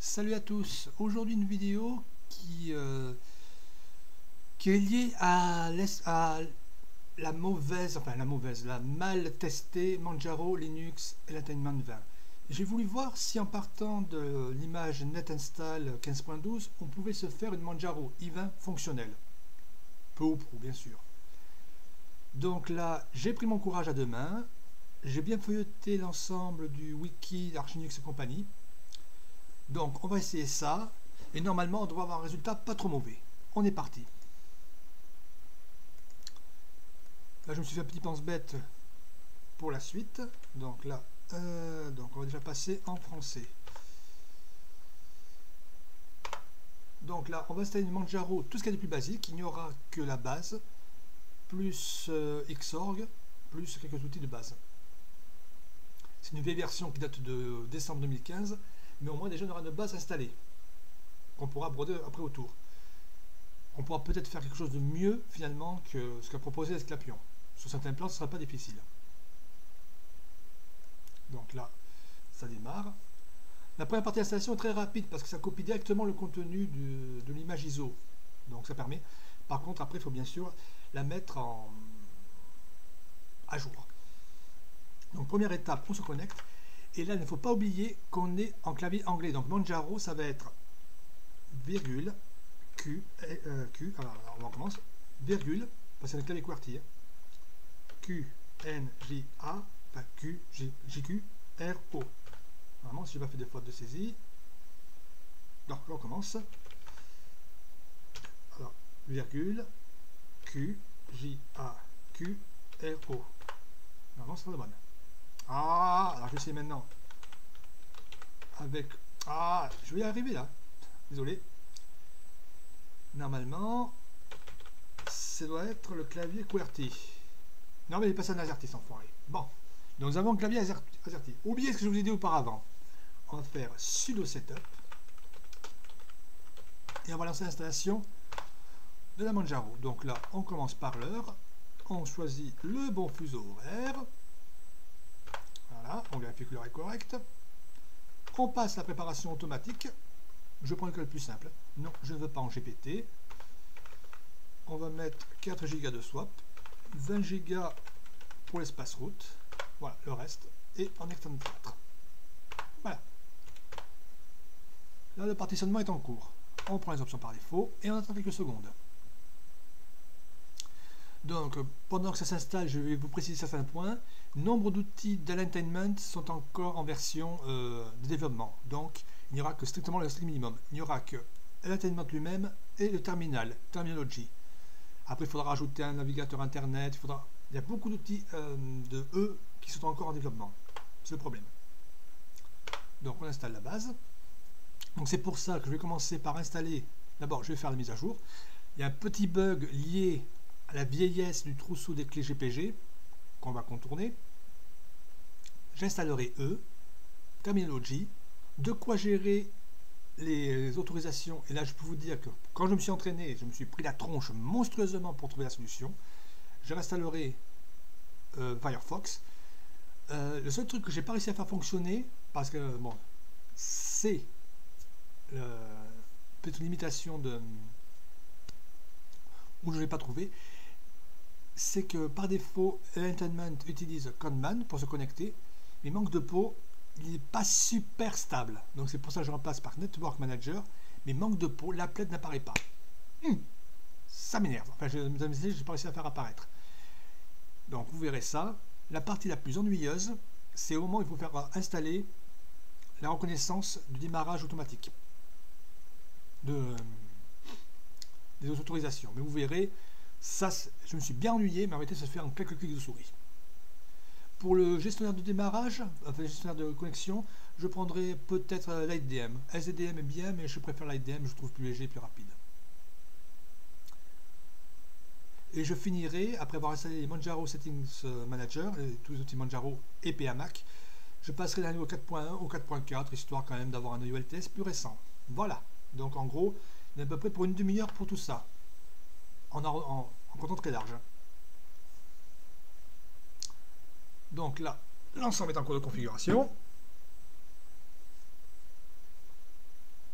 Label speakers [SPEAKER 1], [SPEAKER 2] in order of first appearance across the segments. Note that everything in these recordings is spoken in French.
[SPEAKER 1] Salut à tous, aujourd'hui une vidéo qui est liée à la mal testée Manjaro Linux Entertainment 20. J'ai voulu voir si en partant de l'image NetInstall 15.12 on pouvait se faire une Manjaro i20 fonctionnelle. Peu ou prou bien sûr. Donc là j'ai pris mon courage à deux mains, j'ai bien feuilleté l'ensemble du wiki d'Arch Linux et compagnie. Donc on va essayer ça, et normalement on doit avoir un résultat pas trop mauvais. On est parti. Là je me suis fait un petit pense-bête pour la suite. Donc là, on va déjà passer en français. Donc là on va installer une Manjaro, tout ce qu'il y a de plus basique. Il n'y aura que la base, plus Xorg, plus quelques outils de base. C'est une vieille version qui date de décembre 2015, mais au moins déjà on aura une base installée qu'on pourra broder après autour. On pourra peut-être faire quelque chose de mieux finalement que ce qu'a proposé Esclapion. Sur certains plans ce ne sera pas difficile. Donc là ça démarre. La première partie d'installation est très rapide parce que ça copie directement le contenu de l'image ISO. Donc ça permet. Par contre après il faut bien sûr la mettre à jour. Donc première étape, on se connecte. Et là il ne faut pas oublier qu'on est en clavier anglais. Donc Manjaro ça va être virgule Q, alors on recommence, virgule, parce que c'est un clavier QWERTY, Q, N, J, A, enfin Q, J, Q, R, O. Normalement, si je n'ai pas fait de faute de saisie, donc on recommence. Alors, virgule, Q, J, A, Q, R, O. Normalement, c'est pas la bonne. Ah, alors je vais essayer maintenant. Avec, je vais y arriver là. Désolé. Normalement, ça doit être le clavier QWERTY. Non, mais il est passé en AZERTY, sans enfoiré. Bon, donc nous avons le clavier AZERTY. Oubliez ce que je vous ai dit auparavant. On va faire sudo setup. Et on va lancer l'installation de la Manjaro. Donc là, on commence par l'heure. On choisit le bon fuseau horaire. Voilà, on vérifie que l'heure est correcte. On passe la préparation automatique. Je prends le cas le plus simple. Non, je ne veux pas en GPT. On va mettre 4 Go de swap, 20 Go pour l'espace route. Voilà, le reste est en extended 4. Voilà. Là, le partitionnement est en cours. On prend les options par défaut et on attend quelques secondes. Donc, pendant que ça s'installe, je vais vous préciser certains points. Nombre d'outils d'alignment sont encore en version de développement. Donc, il n'y aura que strictement le strict minimum. Il n'y aura que l'alignment lui-même et le terminal, terminology. Après, il faudra rajouter un navigateur internet. Il y a beaucoup d'outils de E qui sont encore en développement. C'est le problème. Donc, on installe la base. Donc, c'est pour ça que je vais commencer par installer. D'abord, je vais faire la mise à jour. Il y a un petit bug lié à la vieillesse du trousseau des clés GPG qu'on va contourner. J'installerai E, terminology, de quoi gérer les autorisations. Et là, je peux vous dire que quand je me suis entraîné, je me suis pris la tronche monstrueusement pour trouver la solution. Je réinstallerai Firefox. Le seul truc que j'ai pas réussi à faire fonctionner, parce que bon, c'est peut-être une limitation de où je ne l'ai pas trouvé, c'est que par défaut, l'Entertainment utilise Conman pour se connecter, mais manque de peau, il n'est pas super stable. Donc c'est pour ça que je remplace par Network Manager, mais manque de peau, l'applet n'apparaît pas. Ça m'énerve. Enfin, je n'ai pas réussi à faire apparaître. Donc vous verrez ça. La partie la plus ennuyeuse, c'est au moment où il faut faire installer la reconnaissance du démarrage automatique des autorisations. Mais vous verrez, ça, je me suis bien ennuyé, mais en réalité, ça se fait en quelques clics de souris. Pour le gestionnaire de démarrage, enfin le gestionnaire de connexion, je prendrai peut-être l'IDM. SDDM est bien, mais je préfère l'IDM, je trouve plus léger et plus rapide. Et je finirai, après avoir installé les Manjaro Settings Manager, tous les outils Manjaro et PAMac, je passerai d'un niveau 4.1 au 4.4, histoire quand même d'avoir un ULTS plus récent. Voilà, donc en gros, on est à peu près pour une demi-heure pour tout ça, en comptant très large. Donc là, l'ensemble est en cours de configuration.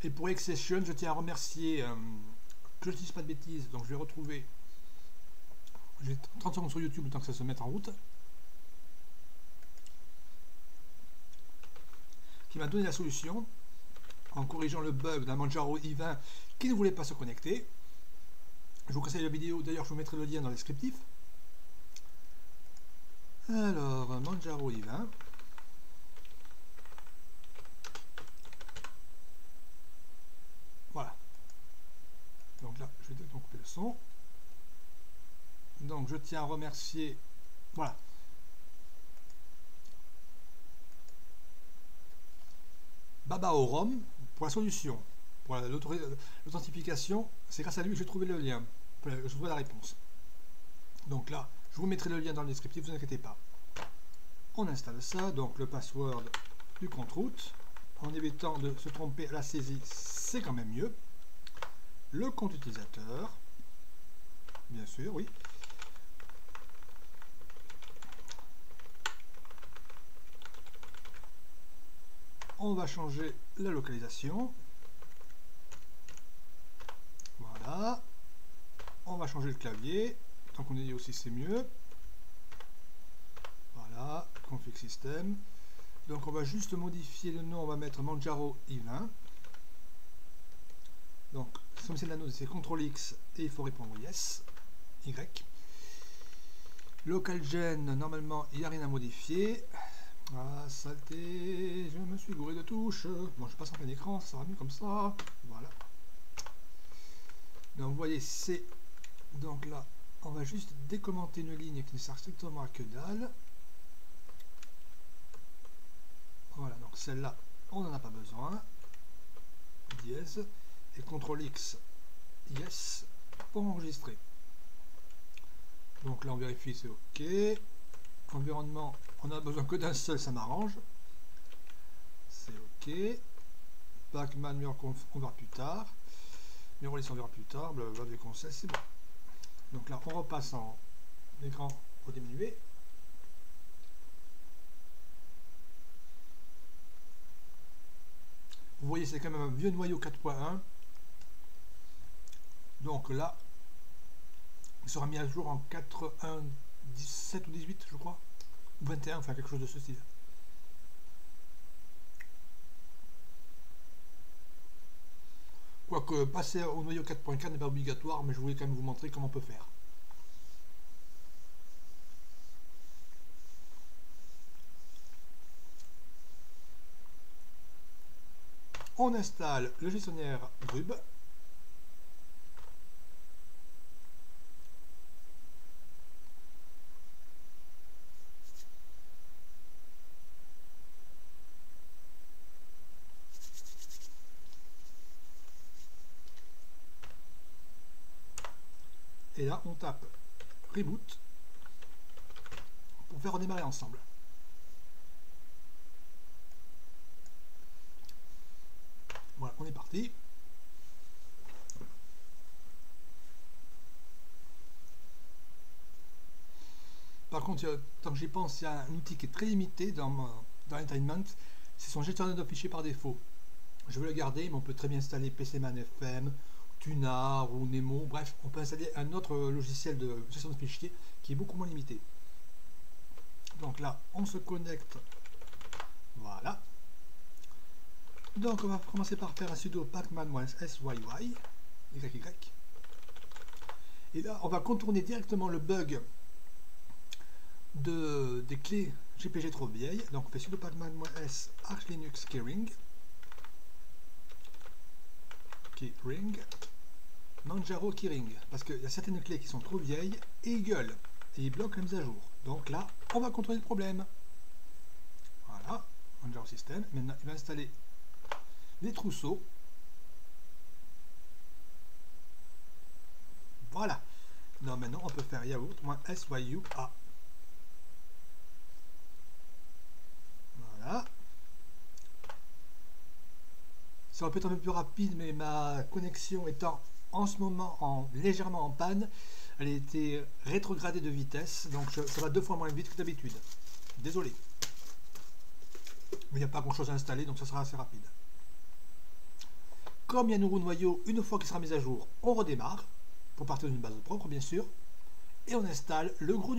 [SPEAKER 1] Et pour Xsession, je tiens à remercier, que je ne dise pas de bêtises, donc je vais retrouver, j'ai 30 secondes sur YouTube le temps que ça se mette en route, qui m'a donné la solution en corrigeant le bug d'un Manjaro i20 qui ne voulait pas se connecter. Je vous conseille la vidéo, d'ailleurs je vous mettrai le lien dans le descriptif. Alors, Manjaro i20. Voilà. Donc là, je vais directement couper le son. Donc je tiens à remercier, voilà, BabaORom pour la solution, pour l'authentification. C'est grâce à lui que j'ai trouvé le lien, je trouve la réponse. Donc là, je vous mettrai le lien dans le descriptif, ne vous inquiétez pas. On installe ça, donc le password du compte route, en évitant de se tromper à la saisie, c'est quand même mieux. Le compte utilisateur, bien sûr, oui. On va changer la localisation. Voilà. On va changer le clavier. Tant qu'on est dit aussi, c'est mieux. Voilà. Config system. Donc on va juste modifier le nom. On va mettre Manjaro i20. Donc, comme c'est l'anneau, c'est CTRL X et il faut répondre yes. Y. Local gen, normalement, il n'y a rien à modifier. Ah, saleté, je me suis gouré de touches. Bon, je passe en plein écran, ça sera mieux comme ça. Voilà. Donc, vous voyez, c'est... Donc là, on va juste décommenter une ligne qui ne sert strictement à que dalle. Voilà, donc celle-là, on n'en a pas besoin. Dièse. Et CTRL X, yes, pour enregistrer. Donc là, on vérifie, c'est OK. Environnement, on n'a besoin que d'un seul, ça m'arrange. C'est OK. Pacman, on verra plus tard. Mirrorless, on verra plus tard. Blablabla, des conseils, c'est bon. Donc là, on repasse en écran au diminué. Vous voyez, c'est quand même un vieux noyau 4.1. Donc là, il sera mis à jour en 4.1.17 ou 18, je crois. Ou 21, enfin quelque chose de ce style. Quoique passer au noyau 4.4 n'est pas obligatoire, mais je voulais quand même vous montrer comment on peut faire. On installe le gestionnaire Grub. Et là, on tape Reboot pour faire redémarrer ensemble. Voilà, on est parti. Par contre, tant que j'y pense, il y a un outil qui est très limité dans Entertainment, c'est son gestionnaire de fichiers par défaut. Je vais le garder, mais on peut très bien installer PCman FM, Tunar ou Nemo, bref, on peut installer un autre logiciel de gestion de fichiers qui est beaucoup moins limité. Donc là, on se connecte, voilà. Donc on va commencer par faire un sudo pacman-syy, YY. Et là, on va contourner directement le bug des clés GPG trop vieilles. Donc on fait sudo pacman-s arch linux keyring, Manjaro keyring, parce qu'il y a certaines clés qui sont trop vieilles et ils gueulent et ils bloquent la mise à jour. Donc là, on va contrôler le problème. Voilà, Manjaro system. Maintenant, il va installer les trousseaux. Voilà. Non, maintenant on peut faire yaourt-syua. Voilà. Ça aurait pu être un peu plus rapide, mais ma connexion étant en ce moment légèrement en panne, elle a été rétrogradée de vitesse, donc ça va 2 fois moins vite que d'habitude. Désolé. Mais il n'y a pas grand chose à installer, donc ça sera assez rapide. Comme il y a un nouveau noyau, une fois qu'il sera mis à jour, on redémarre, pour partir d'une base propre bien sûr, et on installe le gros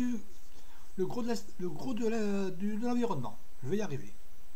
[SPEAKER 1] de l'environnement. Je vais y arriver.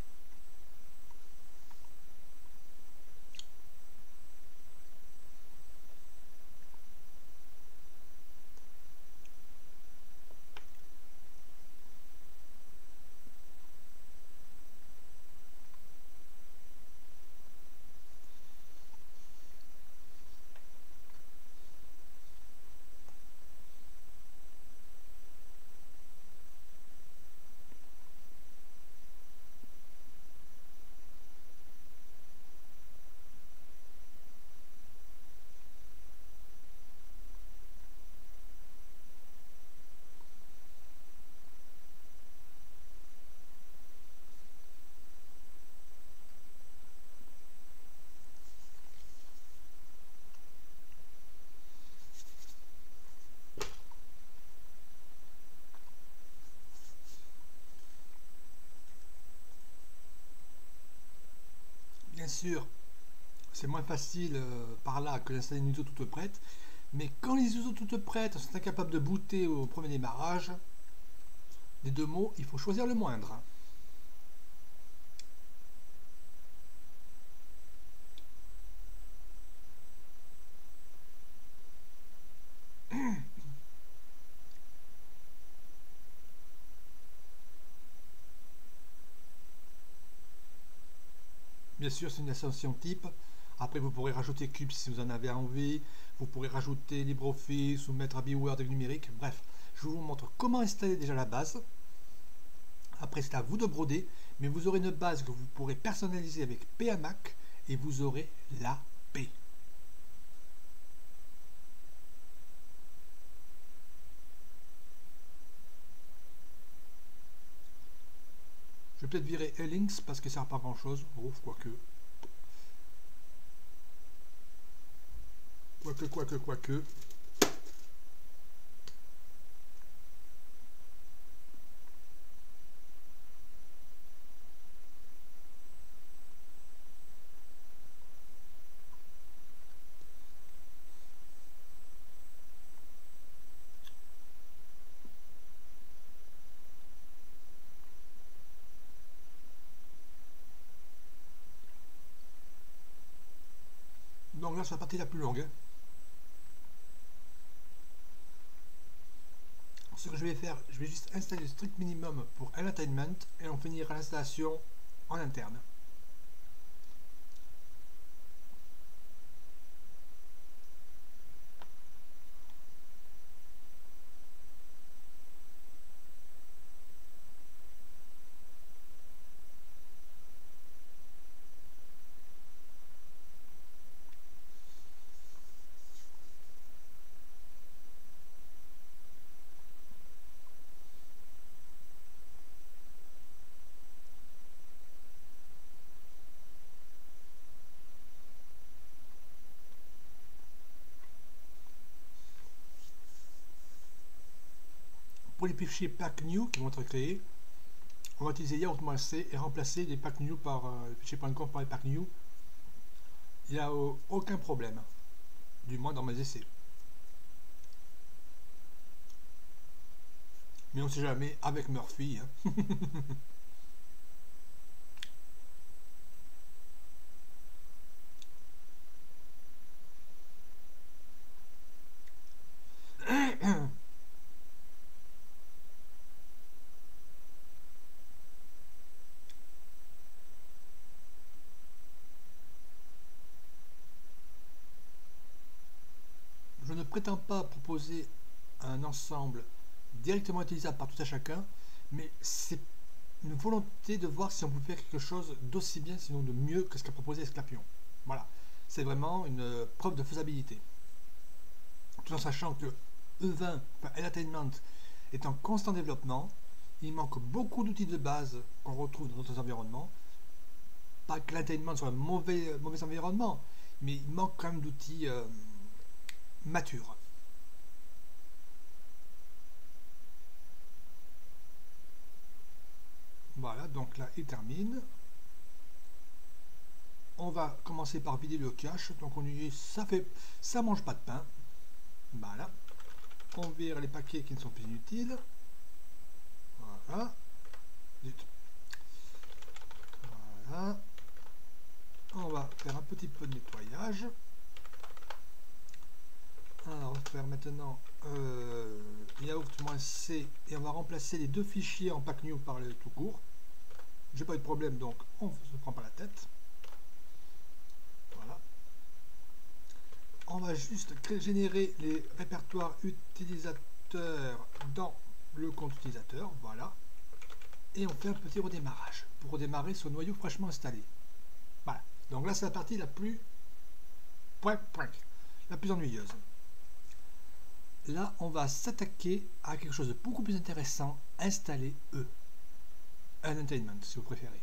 [SPEAKER 1] Bien sûr, c'est moins facile par là que d'installer une ISO toute prête, mais quand les ISO toutes prêtes sont incapables de booter au premier démarrage, des deux mots, il faut choisir le moindre. Bien sûr, c'est une extension type. Après, vous pourrez rajouter Cube si vous en avez envie. Vous pourrez rajouter LibreOffice ou mettre AbiWord avec numérique. Bref, je vous montre comment installer déjà la base. Après, c'est à vous de broder. Mais vous aurez une base que vous pourrez personnaliser avec PAMac et vous aurez la paix. Je vais peut-être virer Links parce que ça ne sert pas grand chose. Ouf, quoique. Quoique. Donc là, c'est la partie la plus longue. Hein. Ce que je vais faire, je vais juste installer le strict minimum pour Entertainment et on finira l'installation en interne. Pour les fichiers pack new qui vont être créés, on va utiliser yaourt-c et remplacer les pack new par les fichiers .conf par les pack new. Il n'y a aucun problème, du moins dans mes essais. Mais on ne sait jamais avec Murphy. Hein. Je ne prétends pas proposer un ensemble directement utilisable par tout à chacun, mais c'est une volonté de voir si on peut faire quelque chose d'aussi bien, sinon de mieux que ce qu'a proposé Esclapion. Voilà, c'est vraiment une preuve de faisabilité. Tout en sachant que E20, enfin Entertainment, est en constant développement, il manque beaucoup d'outils de base qu'on retrouve dans d'autres environnements. Pas que l'Entertainment soit un mauvais environnement, mais il manque quand même d'outils matures. Voilà, donc là, il termine. on va commencer par vider le cache. Donc on y ça mange pas de pain. Voilà. On vire les paquets qui ne sont plus inutiles. Voilà. Zut. Voilà. On va faire un petit peu de nettoyage. Alors, on va faire maintenant yaourt-c et on va remplacer les deux fichiers en pack new par le tout court. J'ai pas eu de problème, donc on ne se prend pas la tête. Voilà. On va juste générer les répertoires utilisateurs dans le compte utilisateur. Voilà. Et on fait un petit redémarrage pour redémarrer ce noyau fraîchement installé. Voilà. Donc là, c'est la partie la plus ennuyeuse. Là, on va s'attaquer à quelque chose de beaucoup plus intéressant, installer Entertainment, si vous préférez.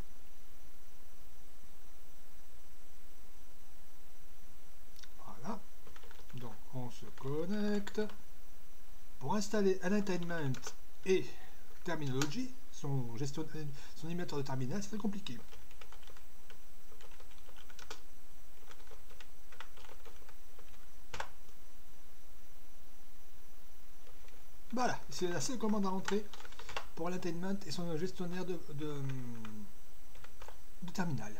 [SPEAKER 1] Voilà. Donc, on se connecte. Pour installer Entertainment et Terminology, son émulateur de terminal, c'est très compliqué. Voilà, c'est la seule commande à rentrer pour l'Entertainment et son gestionnaire de terminal.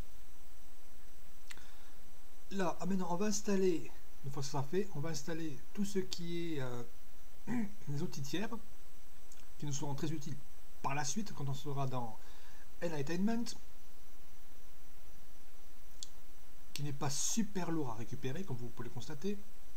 [SPEAKER 1] Là, maintenant, on va installer, une fois que ça sera fait, on va installer tout ce qui est les outils tiers qui nous seront très utiles par la suite quand on sera dans Entertainment, qui n'est pas super lourd à récupérer, comme vous pouvez le constater.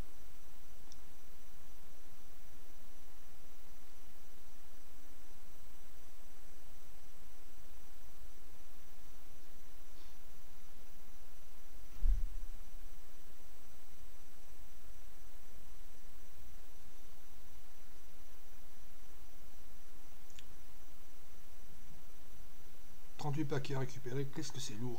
[SPEAKER 1] Paquets à récupérer, qu'est-ce que c'est lourd.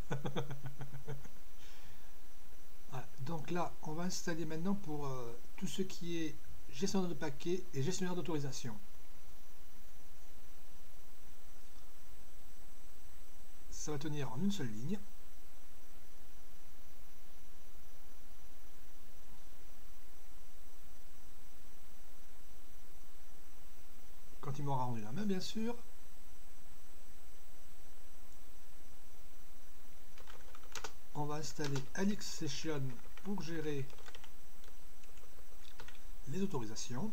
[SPEAKER 1] Voilà. Donc là, on va installer maintenant pour tout ce qui est gestionnaire de paquets et gestionnaire d'autorisation. Ça va tenir en une seule ligne. Quand il m'aura rendu la main, bien sûr. On va installer Alix Session pour gérer les autorisations.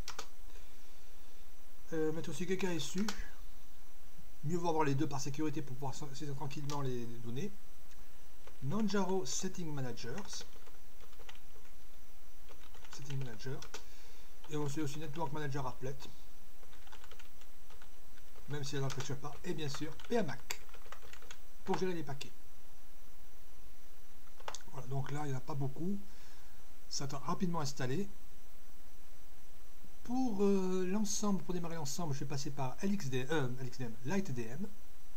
[SPEAKER 1] Mettre aussi KKSU. Mieux vaut avoir les deux par sécurité pour pouvoir saisir tranquillement les données. Manjaro Setting Managers. Setting Manager. Et on sait aussi Network Manager Applet. Même si elle n'empêche pas. Et bien sûr, PAMAC. Pour gérer les paquets. Voilà, donc là, il n'y en a pas beaucoup. Ça va rapidement installé. Pour l'ensemble, pour démarrer l'ensemble, je vais passer par LightDM.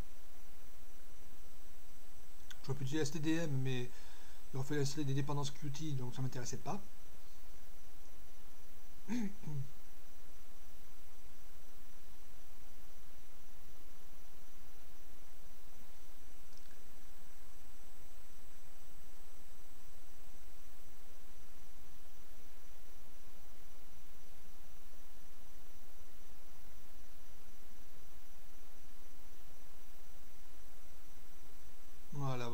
[SPEAKER 1] J'aurais pu utiliser STDM, mais il aurait fallu installer des dépendances Qt, donc ça ne m'intéressait pas. Voilà.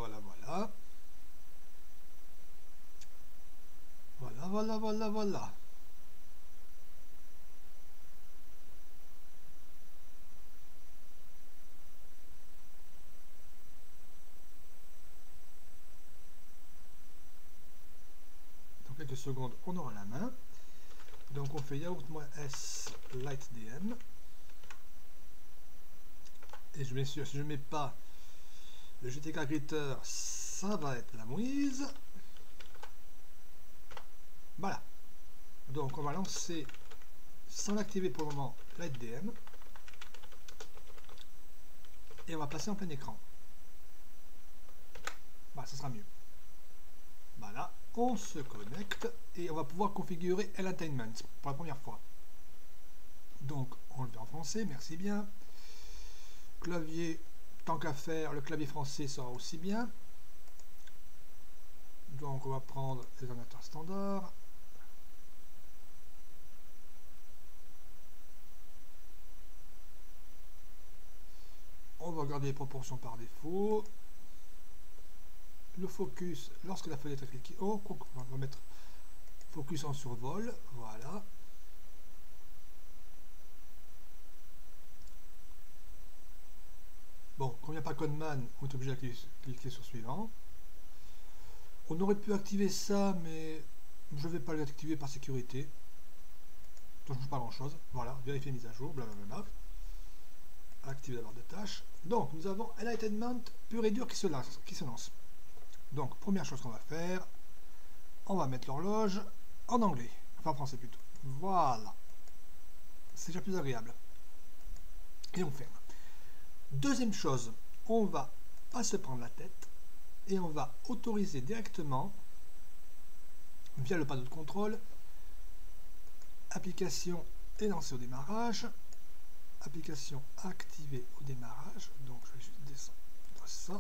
[SPEAKER 1] Dans quelques secondes, on aura la main. Donc on fait yaourt-s lightdm. Et bien sûr, si je ne mets pas le GTK Creator, ça va être la mouise. Voilà. Donc on va lancer, sans l'activer pour le moment, LightDM. Et on va passer en plein écran. Bah, ça sera mieux. Voilà, on se connecte et on va pouvoir configurer Entertainment pour la première fois. Donc on le fait en français, merci bien. Clavier, tant qu'à faire, le clavier français sera aussi bien. Donc on va prendre les ordinateurs standards. On va garder les proportions par défaut. Le focus, lorsque la fenêtre est cliquée, on va mettre focus en survol, voilà. Bon, comme il n'y a pas Codeman, on est obligé de cliquer sur suivant. On aurait pu activer ça, mais je ne vais pas l'activer par sécurité. Ça ne change pas grand chose. Voilà, vérifier mise à jour, blablabla. Activer d'abord des tâches. Donc, nous avons Enlightenment pur et dur qui se lance. Donc, première chose qu'on va faire, on va mettre l'horloge en anglais. Enfin, en français plutôt. Voilà. C'est déjà plus agréable. Et on ferme. Deuxième chose, on va pas se prendre la tête et on va autoriser directement, via le panneau de contrôle, application est lancée au démarrage, application activée au démarrage, donc je vais juste descendre ça.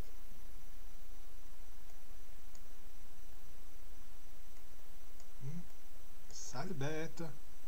[SPEAKER 1] Sale bête.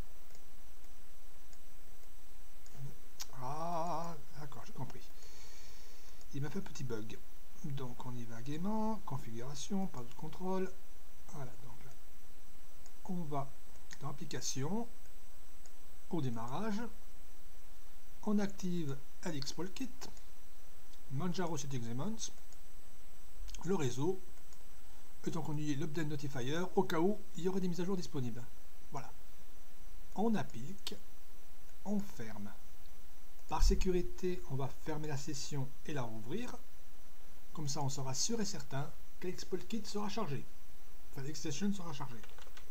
[SPEAKER 1] Ah, d'accord, j'ai compris. Il m'a fait un petit bug. Donc on y va gaiement, configuration, panneau de contrôle. Voilà, donc là, on va dans application, au démarrage, on active LXPolkit, Manjaro Settings Elements, le réseau, et donc on y est l'Update Notifier au cas où il y aurait des mises à jour disponibles. Voilà. On applique, on ferme. Par sécurité, on va fermer la session et la rouvrir. Comme ça, on sera sûr et certain que LXPolkit sera chargé. Enfin, l'extension sera chargée.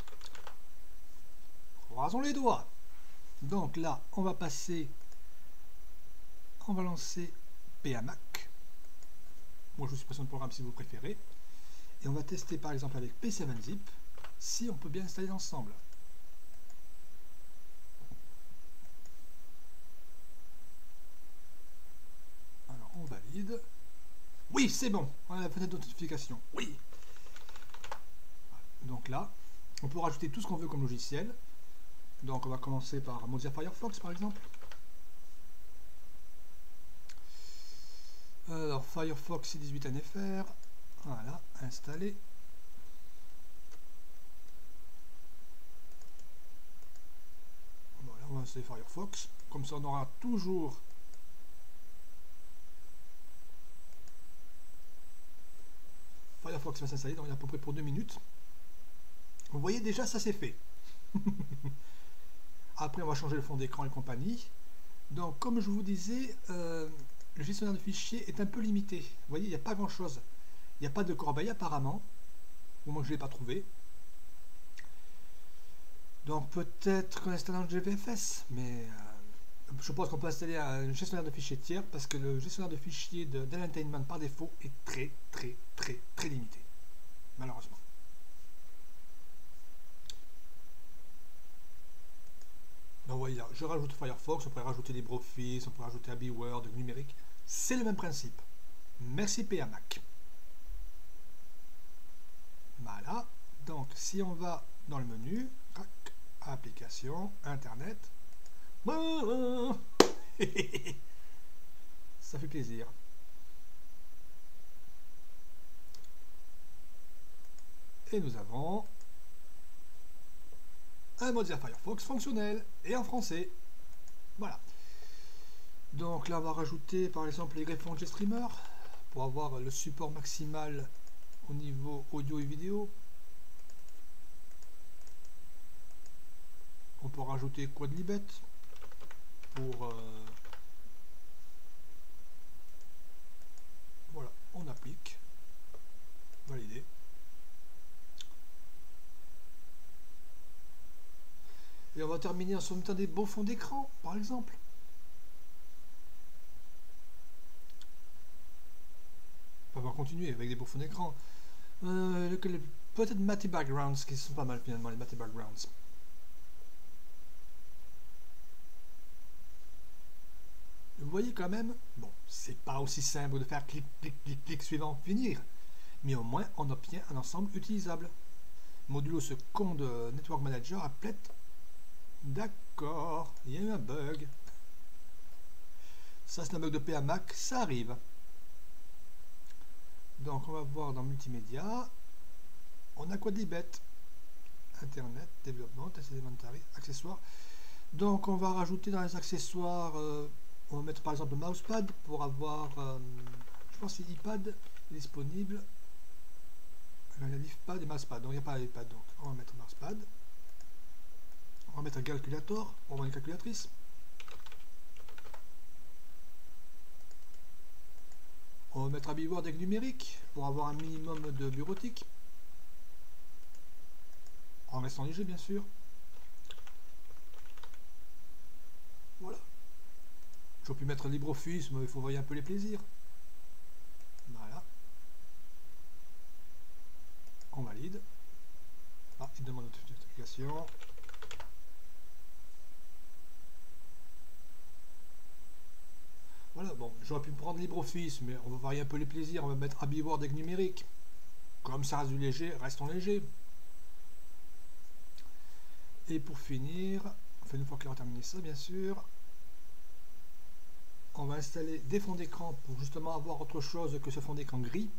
[SPEAKER 1] Croisons les doigts. Donc là, on va passer, on va lancer PAMac. Moi, je suis passionné de programme si vous préférez. Et on va tester par exemple avec P7zip si on peut bien installer l'ensemble. Alors, on valide. Oui, c'est bon. On a la fenêtre de notification. Oui. Donc là, on peut rajouter tout ce qu'on veut comme logiciel. Donc on va commencer par Mozilla Firefox par exemple. Alors Firefox C18 NFR. Voilà, installé. Voilà, on va installer Firefox. Comme ça on aura toujours Firefox va s'installer dans à peu près pour 2 minutes. Vous voyez déjà ça c'est fait. Après on va changer le fond d'écran et compagnie. Donc comme je vous disais, le gestionnaire de fichiers est un peu limité. Vous voyez, il n'y a pas grand chose. Il n'y a pas de corbeille apparemment. Au moins je ne l'ai pas trouvé. Donc peut-être qu'on installe un GVFS, mais je pense qu'on peut installer un gestionnaire de fichiers tiers parce que le gestionnaire de fichiers d'Enlightenment par défaut est très limité. Malheureusement. Donc voyez, je rajoute Firefox, on pourrait rajouter LibreOffice, on pourrait rajouter AbiWord, numérique. C'est le même principe. Merci PAMac. Voilà. Donc si on va dans le menu, application, internet. Ça fait plaisir. Et nous avons un Mozilla Firefox fonctionnel et en français. Voilà. Donc là on va rajouter par exemple les greffons GStreamer pour avoir le support maximal au niveau audio et vidéo. On peut rajouter Quadlibet pour voilà, on applique, valider. Et on va terminer en soumettant des beaux fonds d'écran, par exemple. On va continuer avec des beaux fonds d'écran. Peut-être Matty Backgrounds, qui sont pas mal finalement, les Matty Backgrounds. Vous voyez quand même, bon, c'est pas aussi simple de faire clic, clic, clic, clic, suivant, finir. mais au moins on obtient un ensemble utilisable. Modulo ce con de Network Manager applet. D'accord, il y a eu un bug. Ça c'est un bug de PA Mac, ça arrive. Donc on va voir dans multimédia, on a quoi des bêtes? Internet, développement, test élémentaire, accessoires. Donc on va rajouter dans les accessoires, on va mettre par exemple le mousepad pour avoir, je pense que iPad disponible. Il y a l'IFPad et mousepad, donc il n'y a pas l'iPad, donc on va mettre mousepad. On va mettre un calculator pour avoir une calculatrice. On va mettre un billboard avec numérique pour avoir un minimum de bureautique. En restant léger bien sûr. Voilà. J'aurais pu mettre LibreOffice, mais il faut voir un peu les plaisirs. Voilà. On valide. Ah, il demande notification. Voilà, bon, j'aurais pu prendre LibreOffice, mais on va varier un peu les plaisirs. On va mettre un billboard avec numérique. Comme ça reste du léger, restons légers. Et pour finir, enfin une fois qu'il aura terminé ça, bien sûr, on va installer des fonds d'écran pour justement avoir autre chose que ce fond d'écran gris.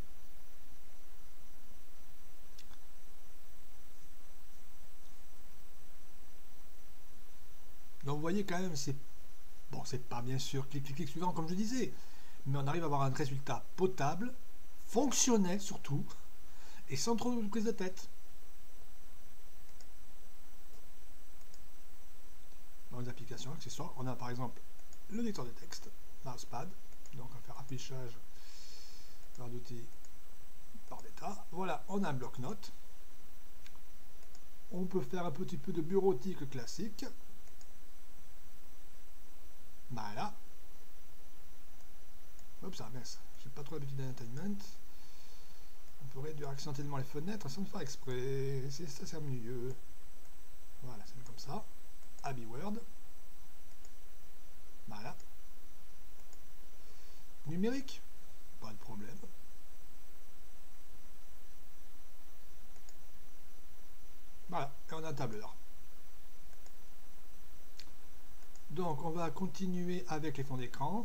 [SPEAKER 1] Donc vous voyez quand même, c'est bon, c'est pas bien sûr clic, clic, clic suivant comme je disais, mais on arrive à avoir un résultat potable, fonctionnel surtout, et sans trop de prise de tête. Dans les applications, accessoires, on a par exemple le lecteur de texte, mousepad, donc on va faire affichage par d'outils par d'état. Voilà, on a un bloc-notes. On peut faire un petit peu de bureautique classique. Voilà. Hop, ça mince. J'ai pas trop l'habitude d'entertainment. On peut réduire accidentellement les fenêtres sans le faire exprès. Ça sert mieux. Voilà, c'est comme ça. Abbey Word. Voilà. Numérique. Pas de problème. Voilà, et on a un tableur. Donc on va continuer avec les fonds d'écran.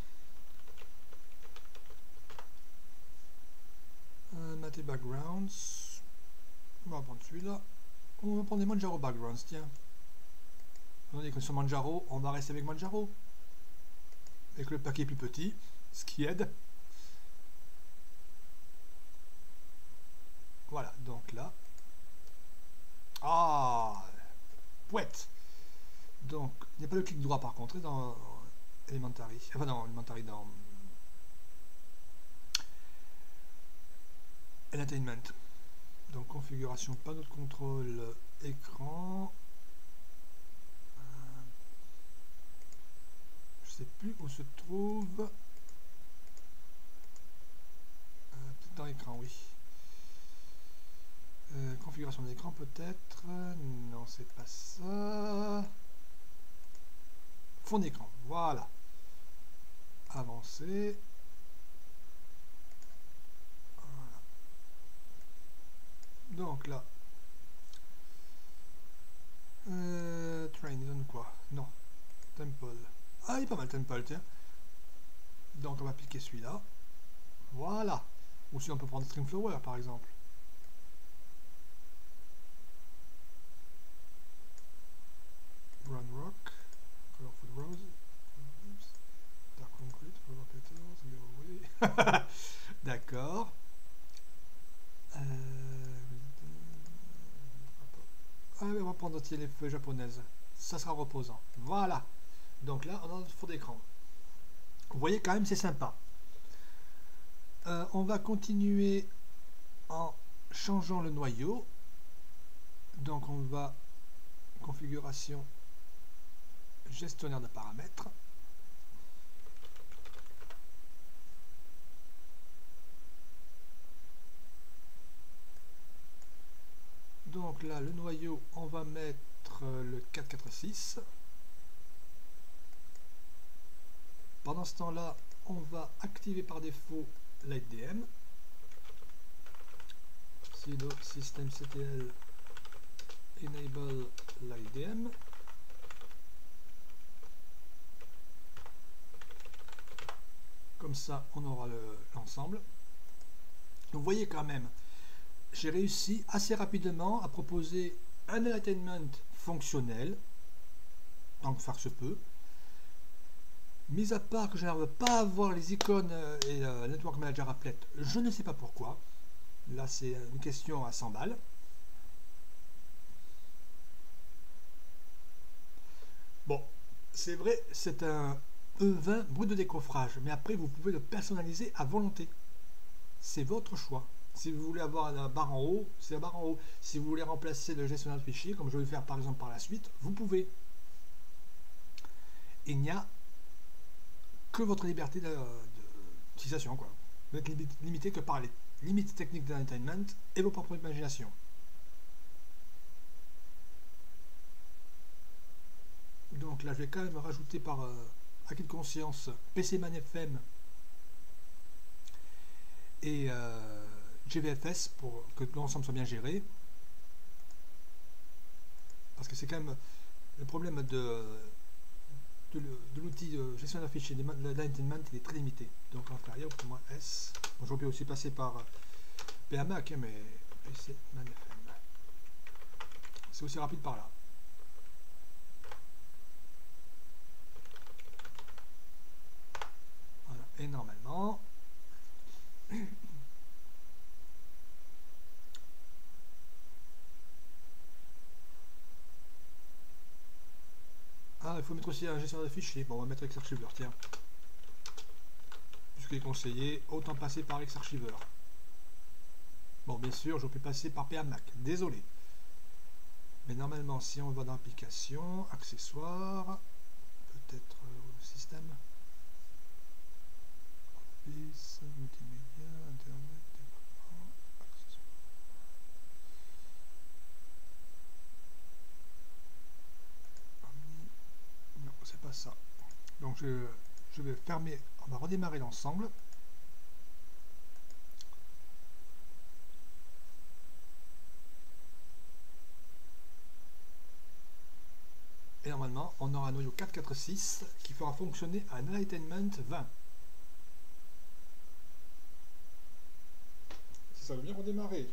[SPEAKER 1] Matte Backgrounds. On va prendre celui-là. On va prendre des Manjaro Backgrounds, tiens. On est sur Manjaro, on va rester avec Manjaro. Avec le paquet plus petit, ce qui aide. Voilà, donc là. Ah, pouette. Donc, il n'y a pas de clic droit par contre dans Elementary. Enfin, dans Elementary, dans Entertainment. Donc, configuration, panneau de contrôle, écran. Je sais plus où se trouve. Peut-être dans l'écran, oui. Configuration d'écran peut-être. Non, c'est pas ça. Fond d'écran, voilà. Avancer. Voilà. Donc là. Train, il donne quoi? Non. Temple. Ah, il est pas mal Temple, tiens. Donc on va piquer celui-là. Voilà. Ou si on peut prendre Streamflower par exemple. Brown Rock. Colorful Rose. Dark Concrete. Flower Petals. Giveaway. D'accord. Ah, on va prendre les feuilles japonaises. Ça sera reposant. Voilà. Donc là, on a notre fond d'écran. Vous voyez quand même, c'est sympa. On va continuer en changeant le noyau. Donc on va configuration gestionnaire de paramètres. Donc là, le noyau, on va mettre le 446. Pendant ce temps-là, on va activer par défaut l'IDM. sudo systemctl enable l'IDM. Comme ça, on aura l'ensemble. Vous voyez quand même, j'ai réussi assez rapidement à proposer un enlightenment fonctionnel, tant que faire se peut. Mis à part que je n'arrive pas à avoir les icônes et Network Manager Applet, je ne sais pas pourquoi. Là, c'est une question à 100 balles. Bon, c'est vrai, c'est un E20 brut de décoffrage, mais après, vous pouvez le personnaliser à volonté. C'est votre choix. Si vous voulez avoir la barre en haut, c'est la barre en haut. Si vous voulez remplacer le gestionnaire de fichiers, comme je vais le faire par exemple par la suite, vous pouvez. Il n'y a que votre liberté d'utilisation, quoi. Vous n'êtes limité que par les limites techniques de l'entertainment et vos propres imaginations. Donc là, je vais quand même rajouter par acquis de conscience PCman FM et GVFS pour que l'ensemble soit bien géré. Parce que c'est quand même le problème de l'outil de gestion de fichiers de l'entertainment, il est très limité. Donc on va faire -S. Bon, j'aurais pu aussi passer par PAMAC, mais PCman FM. C'est aussi rapide par là. Voilà. Et normalement, il faut mettre aussi un gestionnaire de fichiers. Bon, on va mettre Xarchiver, tiens. Puisqu'il est conseillé, autant passer par Xarchiver. Bon, bien sûr, je peux passer par PAMAC, désolé. Mais normalement, si on va dans application, accessoires, peut-être système, office, multimédia, internet, développement, accessoires. Non, c'est pas ça. Donc je vais fermer, on va redémarrer l'ensemble. Et normalement, on aura un noyau 446 qui fera fonctionner un enlightenment 20. Si ça veut bien redémarrer.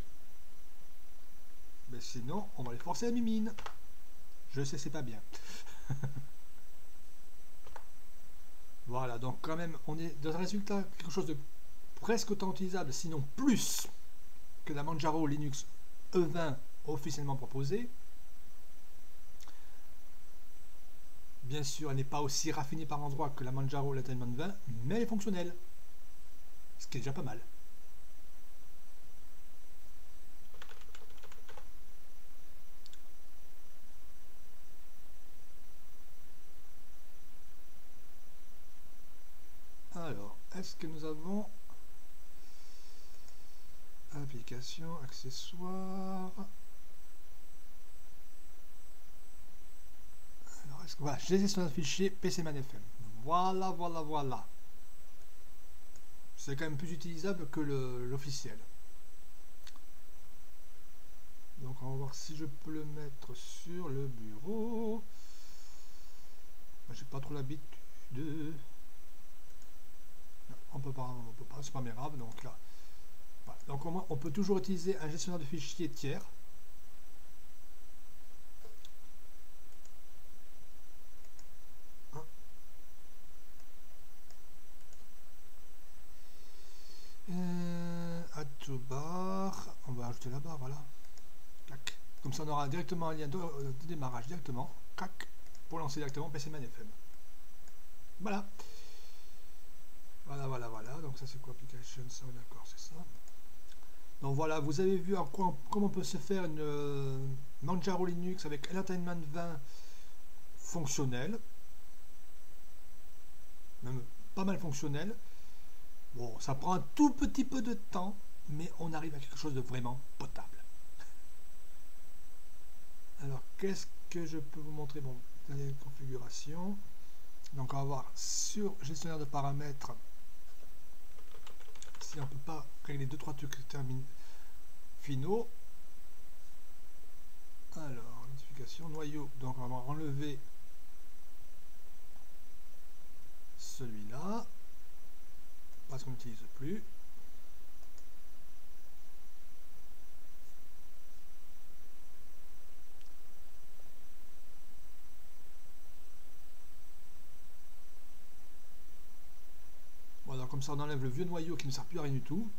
[SPEAKER 1] Mais sinon, on va les forcer à mimine. Je sais, c'est pas bien. Voilà, donc quand même, on est dans un résultat, quelque chose de presque autant utilisable, sinon plus, que la Manjaro Linux E20 officiellement proposée. Bien sûr, elle n'est pas aussi raffinée par endroit que la Manjaro Enlightenment 20, mais elle est fonctionnelle, ce qui est déjà pas mal. Alors, est-ce que nous avons application, accessoires? Alors, est-ce que voilà, j'ai sur notre fichier PCman FM. Voilà, voilà, voilà. C'est quand même plus utilisable que l'officiel. Donc on va voir si je peux le mettre sur le bureau. J'ai pas trop l'habitude. On peut pas, c'est pas bien grave. Donc là, voilà. Donc au moins, on peut toujours utiliser un gestionnaire de fichiers tiers. Add to bar, on va ajouter la barre, voilà. Clac. Comme ça, on aura directement un lien de démarrage directement, clac, pour lancer directement PCman FM. Voilà. Voilà, voilà, voilà. Donc ça c'est quoi application, ça d'accord, c'est ça. Donc voilà, vous avez vu comment on peut se faire une Manjaro Linux avec Enlightenment 20 fonctionnel, même pas mal fonctionnel. Bon, ça prend un tout petit peu de temps, mais on arrive à quelque chose de vraiment potable. Alors, qu'est-ce que je peux vous montrer? Bon, il y a une configuration. Donc, on va voir sur gestionnaire de paramètres si on ne peut pas régler 2-3 trucs terminés. finaux. Alors, notification, noyau, donc on va enlever celui-là, parce qu'on n'utilise plus. Voilà, comme ça on enlève le vieux noyau qui ne sert plus à rien du tout.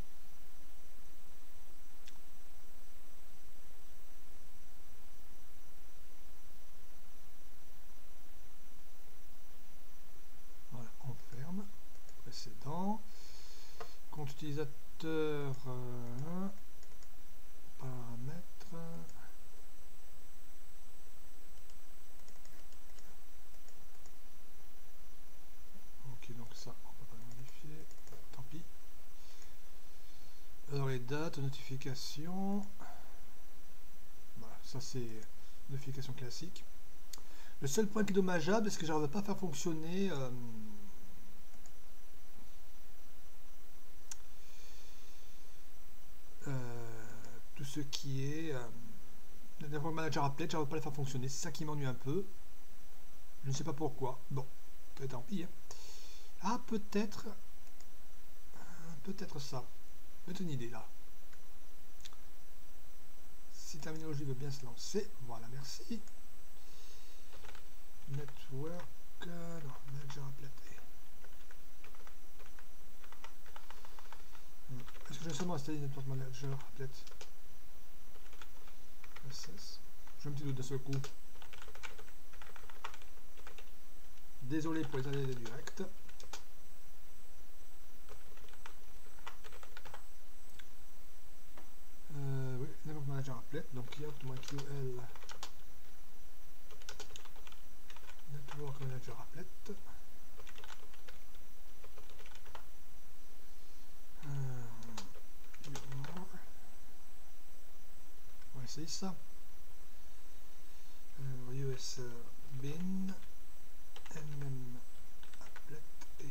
[SPEAKER 1] Voilà, on ferme. Précédent. Compte utilisateur, paramètres. Ok, donc ça on peut pas le modifier, tant pis. Alors les dates, notifications, voilà, ça c'est notification classique. Le seul point qui est dommageable, c'est que j'arrive pas à faire fonctionner tout ce qui est Network Manager Applet, j'arrive pas à le faire fonctionner, c'est ça qui m'ennuie un peu. Je ne sais pas pourquoi. Bon, tant pis. Hein. Ah, peut-être ça. Peut-être une idée là. Si Terminologie veut bien se lancer, voilà, merci. Network, non, Manager Applet. Est-ce que j'ai seulement installé Network Manager Applet? J'ai un petit doute de ce coup. Désolé pour les années de direct. Oui, Network Manager Applet, donc QL Network Manager Applet. On va essayer ça. US bin mm applet et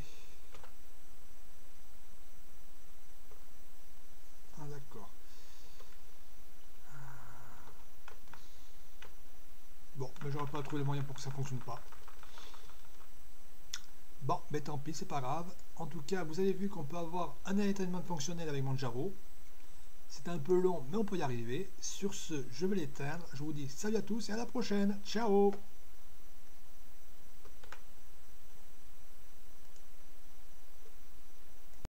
[SPEAKER 1] ah d'accord. Bon, mais j'aurais pas trouvé les moyens pour que ça fonctionne pas. Bon, mais tant pis, c'est pas grave. En tout cas, vous avez vu qu'on peut avoir un entertainment fonctionnel avec Manjaro. C'est un peu long, mais on peut y arriver. Sur ce, je vais l'éteindre. Je vous dis salut à tous et à la prochaine. Ciao!